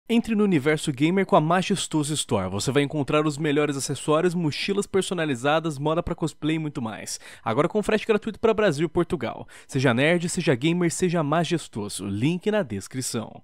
Entre no universo gamer com a Majestoso Store. Você vai encontrar os melhores acessórios, mochilas personalizadas, moda pra cosplay e muito mais. Agora com frete gratuito para Brasil e Portugal. Seja nerd, seja gamer, seja majestoso. Link na descrição.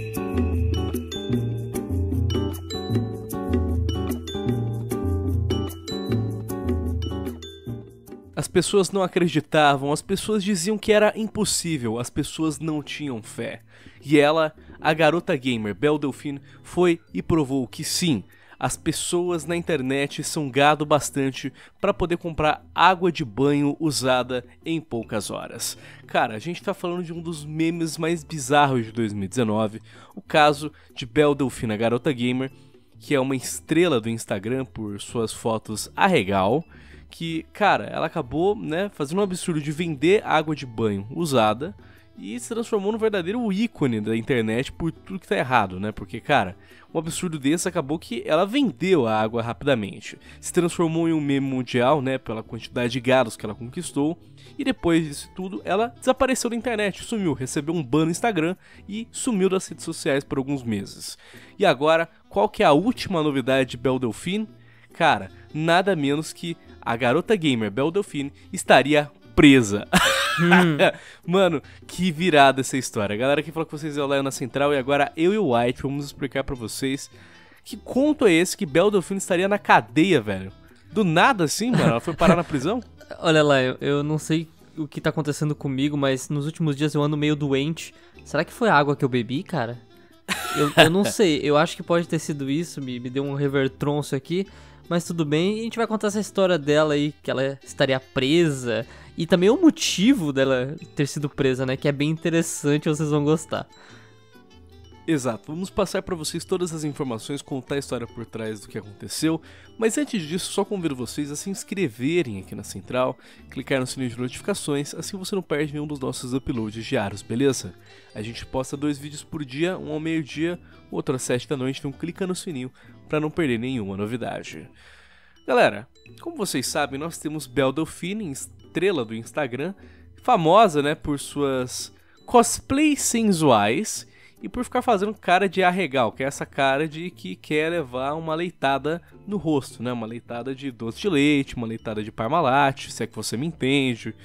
As pessoas não acreditavam, as pessoas diziam que era impossível, as pessoas não tinham fé. E ela, a garota gamer Belle Delphine, foi e provou que sim, as pessoas na internet são gado bastante para poder comprar água de banho usada em poucas horas. Cara, a gente tá falando de um dos memes mais bizarros de 2019, o caso de Belle Delphine, a garota gamer, que é uma estrela do Instagram por suas fotos arregal, que, cara, ela acabou, né, fazendo um absurdo de vender água de banho usada e se transformou num verdadeiro ícone da internet por tudo que tá errado, né? Porque, cara, um absurdo desse acabou que ela vendeu a água rapidamente. Se transformou em um meme mundial, né, pela quantidade de gados que ela conquistou. E depois disso tudo, ela desapareceu da internet, sumiu, recebeu um ban no Instagram e sumiu das redes sociais por alguns meses. E agora, qual que é a última novidade de Belle Delphine? Cara, nada menos que a garota gamer Belle Delphine estaria presa. Mano, que virada essa história. A galera que falou que vocês iam lá na Central e agora eu e o White vamos explicar pra vocês que conto é esse que Belle Delphine estaria na cadeia, velho. Do nada assim, mano, ela foi parar na prisão? Olha lá, eu não sei o que tá acontecendo comigo, mas nos últimos dias eu ando meio doente. Será que foi a água que eu bebi, cara? Eu não sei, eu acho que pode ter sido isso, me deu um revertronço aqui. Mas tudo bem, e a gente vai contar essa história dela aí, que ela estaria presa, e também o motivo dela ter sido presa, né, que é bem interessante, vocês vão gostar. Exato, vamos passar pra vocês todas as informações, contar a história por trás do que aconteceu, mas antes disso, só convido vocês a se inscreverem aqui na Central, clicar no sininho de notificações, assim você não perde nenhum dos nossos uploads diários, beleza? A gente posta 2 vídeos por dia, um ao meio-dia, outro às 7 da noite, então clica no sininho pra não perder nenhuma novidade. Galera, como vocês sabem, nós temos Belle Delphine, estrela do Instagram, famosa, né, por suas cosplays sensuais, e por ficar fazendo cara de arregal, que é essa cara de que quer levar uma leitada no rosto, né? Uma leitada de doce de leite, uma leitada de Parmalat, se é que você me entende.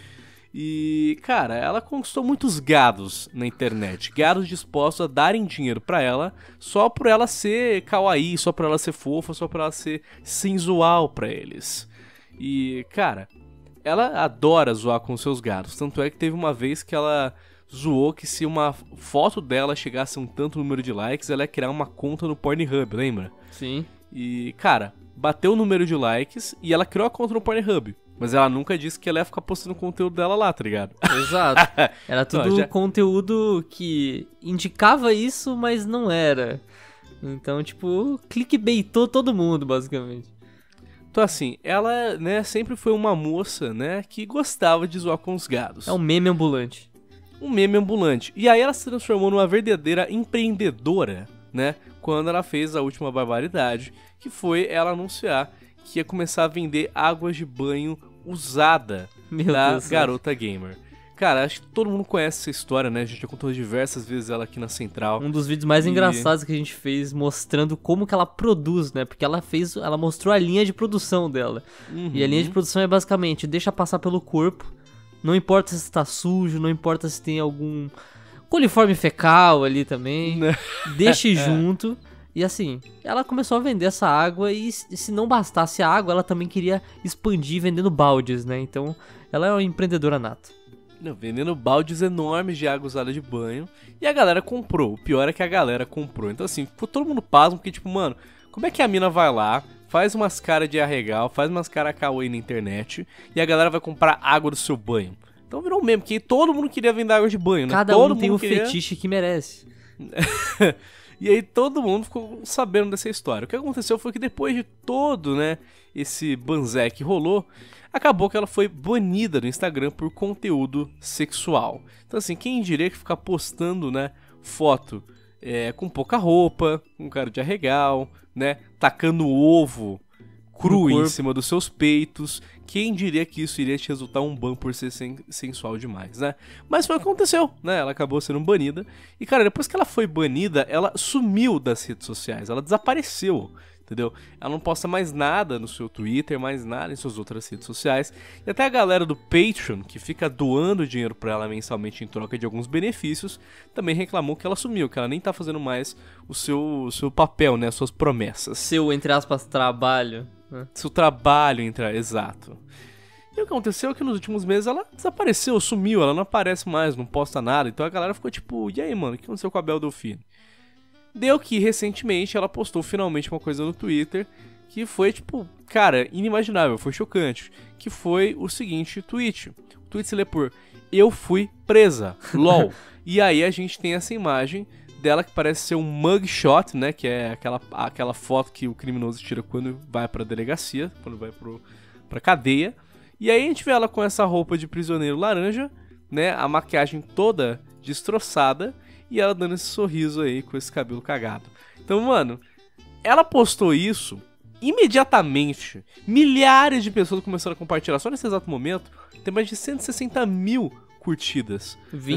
E, cara, ela conquistou muitos gados na internet, gados dispostos a darem dinheiro pra ela só por ela ser kawaii, só por ela ser fofa, só por ela ser sensual pra eles. E, cara, ela adora zoar com seus gados, tanto é que teve uma vez que ela zoou que se uma foto dela chegasse a um tanto número de likes, ela ia criar uma conta no Pornhub, lembra? Sim. E, cara, bateu o número de likes e ela criou a conta no Pornhub. Mas ela nunca disse que ela ia ficar postando conteúdo dela lá, tá ligado? Exato. Era tudo conteúdo que indicava isso, mas não era. Então, tipo, clickbaitou todo mundo, basicamente. Então, assim, ela, né, sempre foi uma moça, né, que gostava de zoar com os gados. É um meme ambulante. Um meme ambulante. E aí ela se transformou numa verdadeira empreendedora, né? Quando ela fez a última barbaridade, que foi ela anunciar que ia começar a vender águas de banho usada da garota gamer. Cara, acho que todo mundo conhece essa história, né? A gente já contou diversas vezes ela aqui na Central. Um dos vídeos mais engraçados que a gente fez mostrando como que ela produz, né? Porque ela mostrou a linha de produção dela. E a linha de produção é basicamente, deixa passar pelo corpo. Não importa se tá sujo, não importa se tem algum coliforme fecal ali também. Deixe junto. E assim, ela começou a vender essa água e se não bastasse a água, ela também queria expandir vendendo baldes, né? Então, ela é uma empreendedora nata. Não, vendendo baldes enormes de água usada de banho. E a galera comprou. O pior é que a galera comprou. Então assim, ficou todo mundo pasmo, porque tipo, mano, como é que a mina vai lá, faz umas caras de arregal, faz umas caras kawaii na internet, e a galera vai comprar água do seu banho? Então virou um meme, porque todo mundo queria vender água de banho, né? Cada todo um tem um fetiche que merece. E aí todo mundo ficou sabendo dessa história. O que aconteceu foi que depois de todo, né, esse banzé que rolou, acabou que ela foi banida do Instagram por conteúdo sexual. Então assim, quem diria que ficar postando, né, foto com pouca roupa, com cara de arregal, né, tacando ovo cru em cima dos seus peitos. Quem diria que isso iria te resultar um ban por ser sensual demais, né? Mas foi o que aconteceu, né? Ela acabou sendo banida. E, cara, depois que ela foi banida, ela sumiu das redes sociais. Ela desapareceu, entendeu? Ela não posta mais nada no seu Twitter, mais nada em suas outras redes sociais. E até a galera do Patreon, que fica doando dinheiro pra ela mensalmente em troca de alguns benefícios, também reclamou que ela sumiu, que ela nem tá fazendo mais o seu papel, né? As suas promessas. Seu, entre aspas, trabalho. Seu trabalho, exato. E o que aconteceu é que nos últimos meses ela desapareceu, sumiu, ela não aparece mais, não posta nada. Então a galera ficou tipo, e aí, mano, o que aconteceu com a Belle Delphine? Deu que recentemente ela postou finalmente uma coisa no Twitter que foi tipo, cara, inimaginável, foi chocante. Que foi o seguinte tweet. O tweet se lê por "Eu fui presa", lol. E aí a gente tem essa imagem dela que parece ser um mugshot, né? Que é aquela foto que o criminoso tira quando vai pra delegacia, quando vai pra cadeia. E aí a gente vê ela com essa roupa de prisioneiro laranja, né? A maquiagem toda destroçada e ela dando esse sorriso aí com esse cabelo cagado. Então, mano, ela postou isso, imediatamente milhares de pessoas começaram a compartilhar. Só nesse exato momento, tem mais de 160 mil curtidas.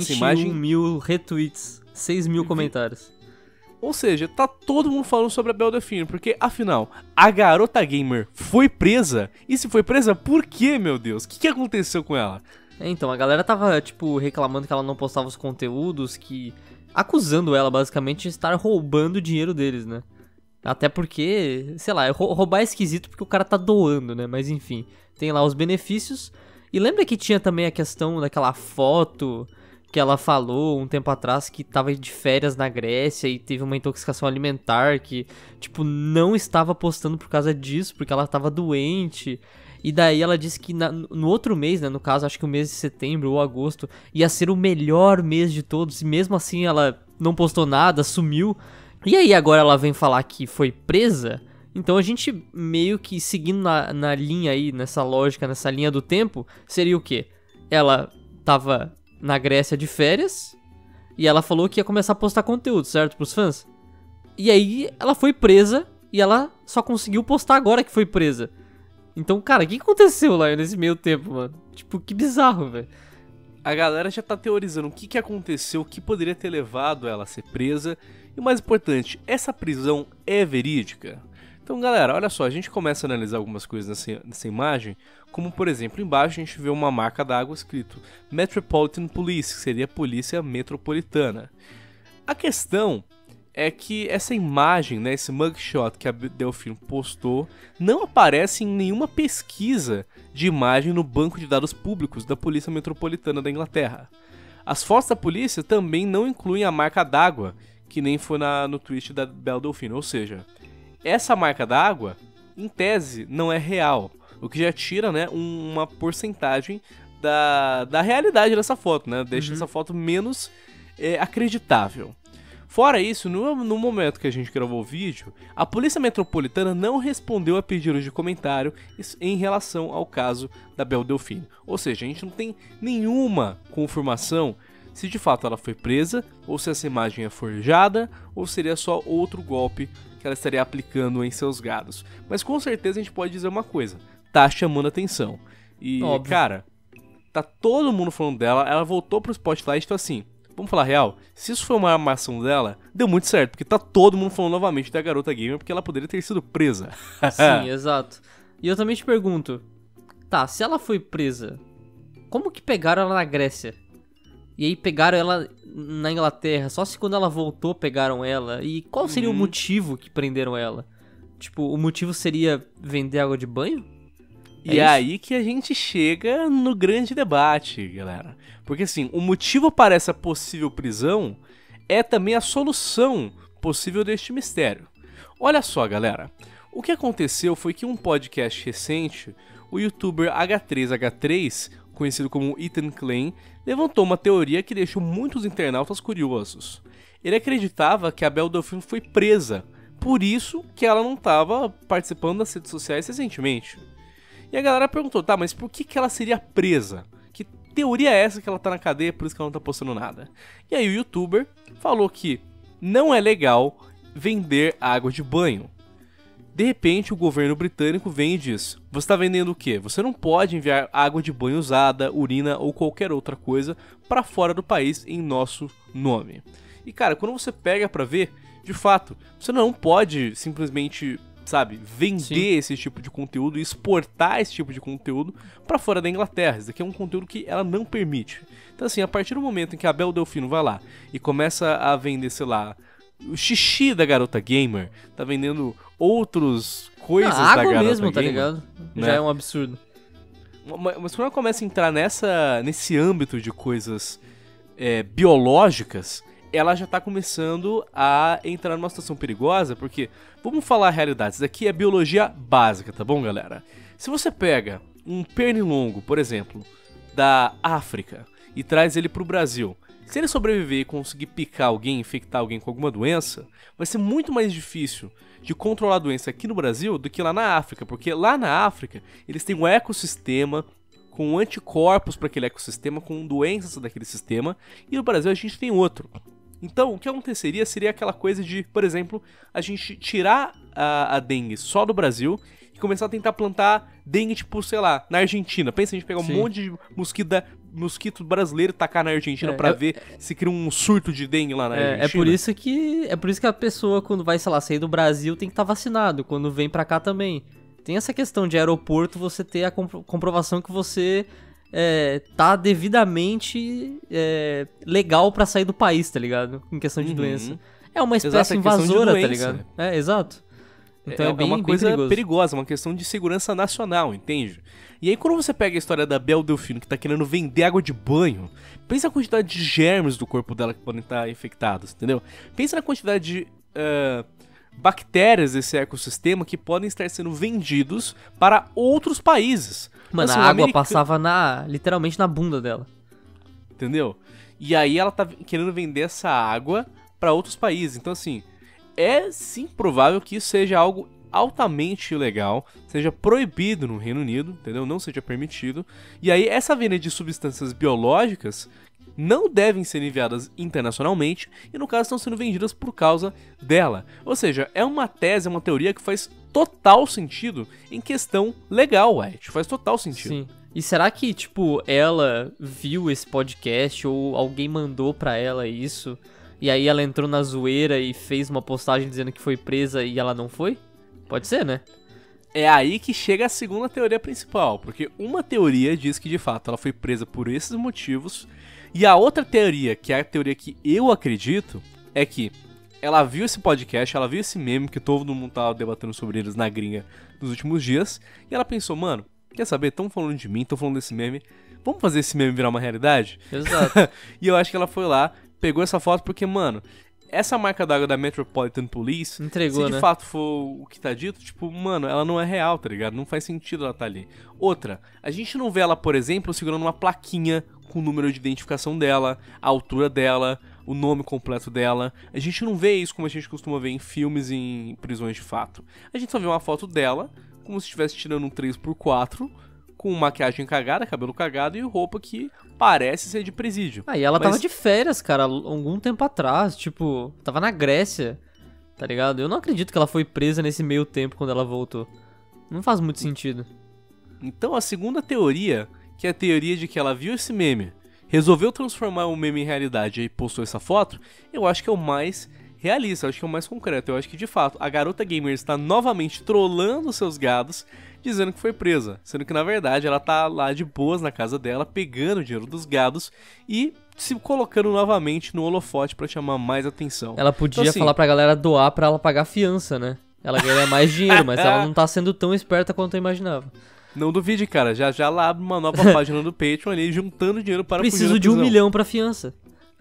21 mil retweets. 6 mil comentários. Ou seja, tá todo mundo falando sobre a Belle Delphine, porque afinal, a garota gamer foi presa? E se foi presa, por quê, meu Deus? O que aconteceu com ela? Então, a galera tava, tipo, reclamando que ela não postava os conteúdos, acusando ela, basicamente, de estar roubando o dinheiro deles, né? Até porque, sei lá, roubar é esquisito porque o cara tá doando, né? Mas enfim, tem lá os benefícios. E lembra que tinha também a questão daquela foto que ela falou um tempo atrás que tava de férias na Grécia e teve uma intoxicação alimentar, que, tipo, não estava postando por causa disso, porque ela tava doente. E daí ela disse que no outro mês, né, no caso, acho que o mês de setembro ou agosto, ia ser o melhor mês de todos, e mesmo assim ela não postou nada, sumiu. E aí agora ela vem falar que foi presa. Então a gente meio que seguindo na linha aí, nessa lógica, nessa linha do tempo, seria o quê? Ela tava na Grécia de férias, e ela falou que ia começar a postar conteúdo, certo? Pros fãs. E aí ela foi presa, e ela só conseguiu postar agora que foi presa. Então, cara, o que aconteceu lá nesse meio tempo, mano? Tipo, que bizarro, velho. A galera já tá teorizando o que aconteceu, o que poderia ter levado ela a ser presa. E o mais importante, essa prisão é verídica? Então, galera, olha só, a gente começa a analisar algumas coisas nessa imagem, como, por exemplo, embaixo a gente vê uma marca d'água escrito Metropolitan Police, que seria a polícia metropolitana. A questão é que essa imagem, né, esse mugshot que a Delphine postou, não aparece em nenhuma pesquisa de imagem no banco de dados públicos da Polícia Metropolitana da Inglaterra. As fotos da polícia também não incluem a marca d'água, que nem foi no tweet da Belle Delphine, ou seja, essa marca d'água, em tese, não é real, o que já tira, né, uma porcentagem da realidade dessa foto, né, deixa essa foto menos acreditável. Fora isso, no momento que a gente gravou o vídeo, a Polícia Metropolitana não respondeu a pedidos de comentário em relação ao caso da Belle Delphine. Ou seja, a gente não tem nenhuma confirmação se de fato ela foi presa, ou se essa imagem é forjada, ou seria só outro golpe que ela estaria aplicando em seus gados. Mas com certeza a gente pode dizer uma coisa, tá chamando atenção. E, óbvio, cara, tá todo mundo falando dela, ela voltou pro Spotlight, então assim, vamos falar real, se isso foi uma armação dela, deu muito certo, porque tá todo mundo falando novamente da garota gamer, porque ela poderia ter sido presa. Sim, exato. E eu também te pergunto, tá, se ela foi presa, como que pegaram ela na Grécia? E aí pegaram ela na Inglaterra, só se quando ela voltou pegaram ela? E qual seria o motivo que prenderam ela? Tipo, o motivo seria vender água de banho? E é aí que a gente chega no grande debate, galera. Porque assim, o motivo para essa possível prisão é também a solução possível deste mistério. Olha só, galera. O que aconteceu foi que um podcast recente, o youtuber H3H3, conhecido como Ethan Klein, levantou uma teoria que deixou muitos internautas curiosos. Ele acreditava que a Belle Delphine foi presa, por isso que ela não estava participando das redes sociais recentemente. E a galera perguntou, tá, mas por que ela seria presa? Que teoria é essa que ela tá na cadeia, por isso que ela não tá postando nada? E aí o youtuber falou que não é legal vender água de banho. De repente, o governo britânico vem e diz: você está vendendo o quê? Você não pode enviar água de banho usada, urina ou qualquer outra coisa para fora do país em nosso nome. E cara, quando você pega pra ver, de fato, você não pode simplesmente, sabe, vender esse tipo de conteúdo e exportar esse tipo de conteúdo pra fora da Inglaterra. Isso aqui é um conteúdo que ela não permite. Então assim, a partir do momento em que a Belle Delfino vai lá e começa a vender, sei lá, o xixi da garota gamer, tá vendendo outras coisas da garota mesmo, gamer, tá ligado? né? Já é um absurdo. Mas quando ela começa a entrar nesse âmbito de coisas biológicas, ela já tá começando a entrar numa situação perigosa, porque, vamos falar a realidade, isso aqui é biologia básica, tá bom, galera? Se você pega um pernilongo, por exemplo, da África, e traz ele pro Brasil, se ele sobreviver e conseguir picar alguém, infectar alguém com alguma doença, vai ser muito mais difícil de controlar a doença aqui no Brasil do que lá na África, porque lá na África eles têm um ecossistema com anticorpos para aquele ecossistema, com doenças daquele sistema, e no Brasil a gente tem outro. Então, o que aconteceria seria aquela coisa de, por exemplo, a gente tirar a dengue só do Brasil e começar a tentar plantar dengue, tipo, sei lá, na Argentina. Pensa a gente pegar um monte de mosquito brasileiro e tacar na Argentina pra ver se cria um surto de dengue lá na Argentina. É por isso que a pessoa, quando vai, sei lá, sair do Brasil, tem que estar vacinado. Quando vem pra cá também. Tem essa questão de aeroporto, você ter a comprovação que você tá devidamente legal pra sair do país, tá ligado? Em questão de doença. É uma espécie invasora, tá ligado? Exato. Então é uma coisa perigosa, uma questão de segurança nacional, entende? E aí quando você pega a história da Belle Delfino, que tá querendo vender água de banho, pensa na quantidade de germes do corpo dela que podem estar infectados, entendeu? Pensa na quantidade de bactérias desse ecossistema que podem estar sendo vendidos para outros países. Mano, assim, a água passava literalmente na bunda dela. Entendeu? E aí ela tá querendo vender essa água para outros países. Então assim, é sim provável que isso seja algo altamente ilegal, seja proibido no Reino Unido, entendeu? Não seja permitido. E aí essa venda de substâncias biológicas não devem ser enviadas internacionalmente e no caso estão sendo vendidas por causa dela. Ou seja, é uma tese, é uma teoria que faz total sentido em questão legal, White. Faz total sentido. Sim. E será que, tipo, ela viu esse podcast ou alguém mandou pra ela isso? E aí ela entrou na zoeira e fez uma postagem dizendo que foi presa e ela não foi? Pode ser, né? É aí que chega a segunda teoria principal, porque uma teoria diz que de fato ela foi presa por esses motivos, e a outra teoria, que é a teoria que eu acredito, é que ela viu esse podcast, ela viu esse meme que todo mundo tava debatendo sobre eles na gringa nos últimos dias, e ela pensou, mano, quer saber, tão falando de mim, tão falando desse meme, vamos fazer esse meme virar uma realidade? Exato. E eu acho que ela foi lá, pegou essa foto porque, mano, essa marca d'água da Metropolitan Police, entregou, se de fato for o que tá dito, tipo, mano, ela não é real, tá ligado? Não faz sentido ela tá ali. Outra, a gente não vê ela, por exemplo, segurando uma plaquinha com o número de identificação dela, a altura dela, o nome completo dela. A gente não vê isso como a gente costuma ver em filmes e em prisões de fato. A gente só vê uma foto dela, como se estivesse tirando um 3x4, com maquiagem cagada, cabelo cagado e roupa que parece ser de presídio. E ela tava de férias, cara, algum tempo atrás, tipo, tava na Grécia, tá ligado? Eu não acredito que ela foi presa nesse meio tempo quando ela voltou. Não faz muito sentido. Então a segunda teoria, que é a teoria de que ela viu esse meme, resolveu transformar o meme em realidade e postou essa foto, eu acho que é o mais realista, eu acho que é o mais concreto. Eu acho que de fato a garota gamer está novamente trollando seus gados, dizendo que foi presa, sendo que na verdade ela tá lá de boas na casa dela, pegando o dinheiro dos gados e se colocando novamente no holofote pra chamar mais atenção. Ela podia falar pra galera doar pra ela pagar fiança, né?Ela ganha mais dinheiro, mas ela não tá sendo tão esperta quanto eu imaginava. Não duvide, cara, já ela abre uma nova página do Patreon ali, juntando dinheiro para Preciso de 1 milhão pra fiança.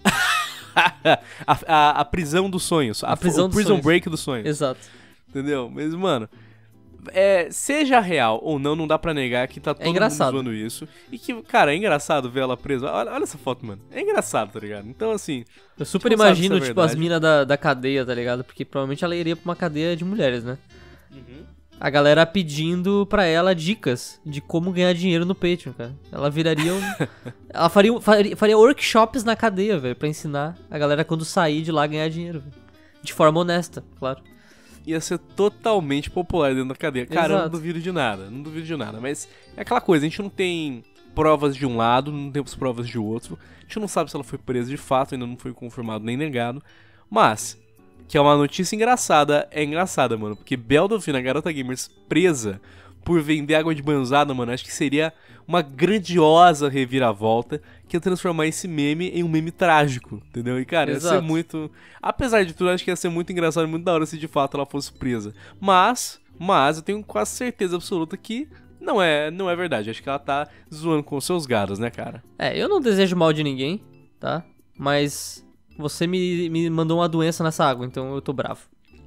a prisão dos sonhos, o prison break dos sonhos. Exato. Entendeu? Mas, mano, seja real ou não dá pra negar que tá todo mundo zoando isso. E que, cara, é engraçado ver ela presa. Olha essa foto, mano. É engraçado, tá ligado? Então, assim... Eu super imagino, tipo, as minas da cadeia, tá ligado? Porque provavelmente ela iria pra uma cadeia de mulheres, né? Uhum. A galera pedindo pra ela dicas de como ganhar dinheiro no Patreon, cara. Ela viraria ela faria workshops na cadeia, velho, pra ensinar a galera quando sair de lá ganhar dinheiro, véio. De forma honesta, claro. ia ser totalmente popular dentro da cadeia. Cara, eu não Exato. duvido de nada, mas é aquela coisa, a gente não tem provas de um lado, não temos provas de outro, a gente não sabe se ela foi presa de fato, ainda não foi confirmado nem negado, mas, que é uma notícia engraçada, é engraçada, mano, porque Belle Delphine, a garota gamers presa por vender água de banzada, mano, acho que seria uma grandiosa reviravolta que ia transformar esse meme em um meme trágico, entendeu? E, cara, ia ser Exato. muito... Apesar de tudo, acho que ia ser muito engraçado e muito da hora se de fato ela fosse presa. Mas eu tenho quase certeza absoluta que não é verdade. Acho que ela tá zoando com os seus gados, né, cara? Eu não desejo mal de ninguém, tá? Mas você me mandou uma doença nessa água, então eu tô bravo.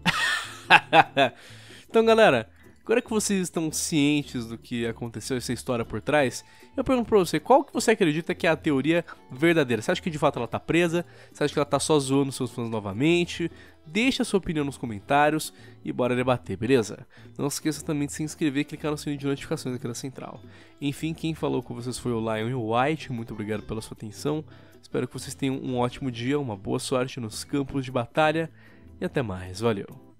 Então, galera, agora que vocês estão cientes do que aconteceu, essa história por trás, eu pergunto pra você, qual que você acredita que é a teoria verdadeira? Você acha que de fato ela tá presa? Você acha que ela tá só zoando seus fãs novamente? Deixa a sua opinião nos comentários e bora debater, beleza? Não se esqueça também de se inscrever e clicar no sininho de notificações aqui da Central. Enfim, quem falou com vocês foi o Lion e o White, muito obrigado pela sua atenção. Espero que vocês tenham um ótimo dia, uma boa sorte nos campos de batalha e até mais, valeu!